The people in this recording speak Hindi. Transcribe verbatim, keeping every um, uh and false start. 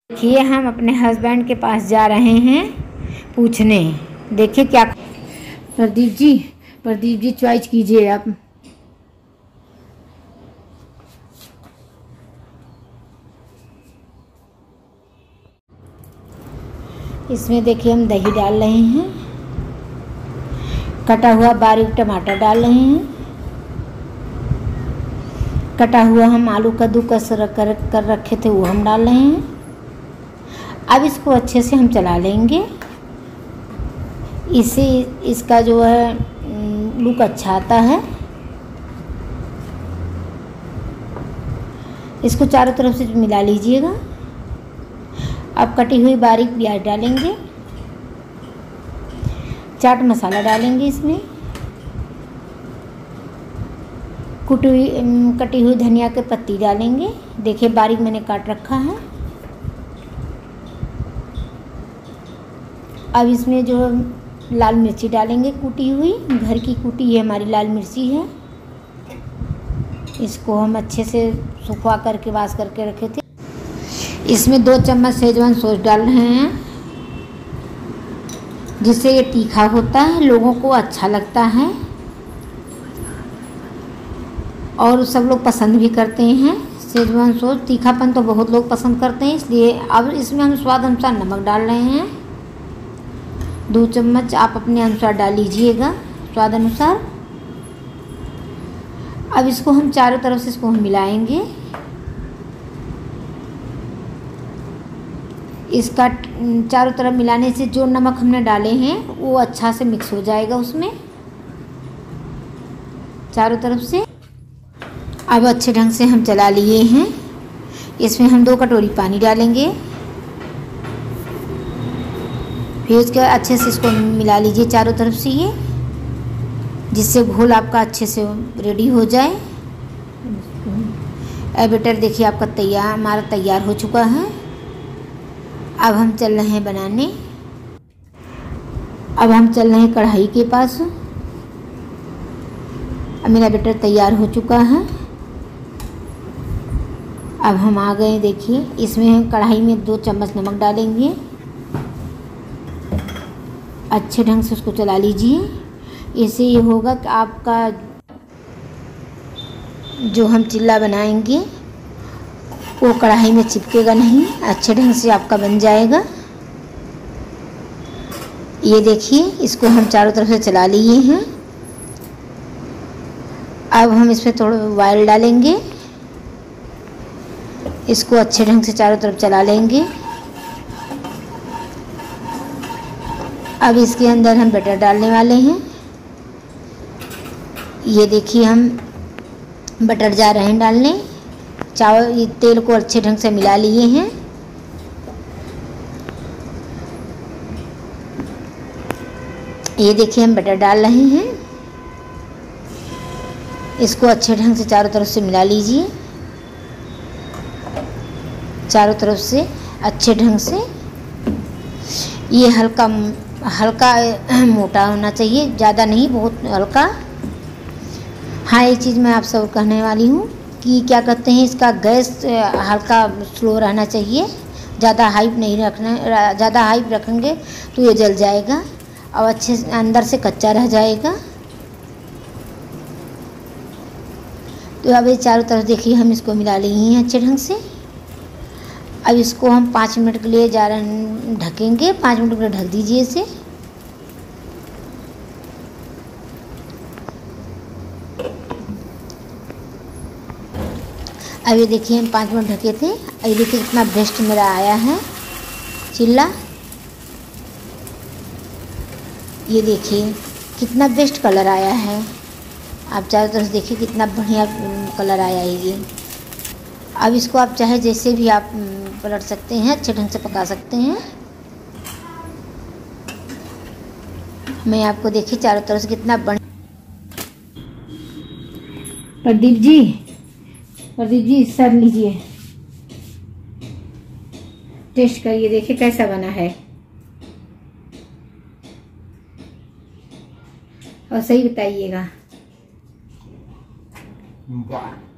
देखिए हम अपने हस्बैंड के पास जा रहे हैं पूछने। देखिए क्या। प्रदीप जी, प्रदीप जी चॉइस कीजिए आप। इसमें देखिए हम दही डाल रहे हैं, कटा हुआ बारीक टमाटर डाल रहे हैं, कटा हुआ हम आलू कद्दूकस कर कर रखे थे वो हम डाल रहे हैं। अब इसको अच्छे से हम चला लेंगे। इससे इसका जो है लुक अच्छा आता है। इसको चारों तरफ से मिला लीजिएगा। अब कटी हुई बारीक प्याज डालेंगे, चाट मसाला डालेंगे, इसमें कुटी हुई कटी हुई धनिया के पत्ती डालेंगे। देखिए बारीक मैंने काट रखा है। अब इसमें जो लाल मिर्ची डालेंगे, कूटी हुई, घर की कूटी ये हमारी लाल मिर्ची है। इसको हम अच्छे से सुखवा करके वाश करके रखे थे। इसमें दो चम्मच शेजवान सॉस डाल रहे हैं, जिससे ये तीखा होता है, लोगों को अच्छा लगता है और सब लोग पसंद भी करते हैं। शेजवान सॉस तीखापन तो बहुत लोग पसंद करते हैं, इसलिए अब इसमें हम स्वाद अनुसार नमक डाल रहे हैं। दो चम्मच आप अपने अनुसार डाल लीजिएगा, स्वाद अनुसार। अब इसको हम चारों तरफ से इसको हम मिलाएंगे। इसका चारों तरफ मिलाने से जो नमक हमने डाले हैं वो अच्छा से मिक्स हो जाएगा उसमें चारों तरफ से। अब अच्छे ढंग से हम चला लिए हैं। इसमें हम दो कटोरी पानी डालेंगे, फिर उसके बाद अच्छे से इसको मिला लीजिए चारों तरफ से ये, जिससे घोल आपका अच्छे से रेडी हो जाए। अब बैटर देखिए आपका तैयार हमारा तैयार हो चुका है। अब हम चल रहे हैं बनाने। अब हम चल रहे हैं कढ़ाई के पास। अब मेरा बैटर तैयार हो चुका है। अब हम आ गए। देखिए इसमें हम कढ़ाई में दो चम्मच नमक डालेंगे, अच्छे ढंग से उसको चला लीजिए। इससे ये होगा कि आपका जो हम चिल्ला बनाएंगे वो कढ़ाई में चिपकेगा नहीं, अच्छे ढंग से आपका बन जाएगा। ये देखिए इसको हम चारों तरफ से चला लिए हैं। अब हम इसमें थोड़ा ऑयल डालेंगे, इसको अच्छे ढंग से चारों तरफ चला लेंगे। अब इसके अंदर हम बटर डालने वाले हैं। ये देखिए हम बटर जा रहे हैं डालने। चावल ये तेल को अच्छे ढंग से मिला लिए हैं। ये देखिए हम बटर डाल रहे हैं। इसको अच्छे ढंग से चारों तरफ से मिला लीजिए, चारों तरफ से अच्छे ढंग से। ये हल्का हल्का मोटा होना चाहिए, ज़्यादा नहीं, बहुत हल्का। हाँ एक चीज़ मैं आप सब कहने वाली हूँ कि क्या कहते हैं, इसका गैस हल्का स्लो रहना चाहिए, ज़्यादा हाई नहीं रखना। ज़्यादा हाई रखेंगे तो ये जल जाएगा और अच्छे से अंदर से कच्चा रह जाएगा। तो अब ये चारों तरफ देखिए हम इसको मिला लिए हैं अच्छे ढंग से। अब इसको हम पाँच मिनट के लिए जा रहे ढकेंगे। पाँच मिनट के लिए ढक दीजिए इसे। अब ये देखिए हम पाँच मिनट ढके थे। अब ये देखिए कितना बेस्ट मेरा आया है चिल्ला। ये देखिए कितना बेस्ट कलर आया है। आप चारों तरफ देखिए कितना बढ़िया कलर आया है ये। अब इसको आप चाहे जैसे भी आप पलट सकते हैं, अच्छे ढंग से पका सकते हैं। मैं आपको देखिए चारों तरफ से कितना बढ़िया। प्रदीप जी, प्रदीप जी सर लीजिए, टेस्ट करिए, देखिए कैसा बना है और सही बताइएगा।